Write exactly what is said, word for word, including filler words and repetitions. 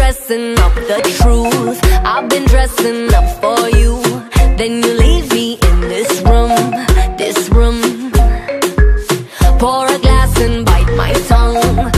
dressing up the truth. I've been dressing up for you. Then you leave me in this room, this room. Pour a glass and bite my tongue.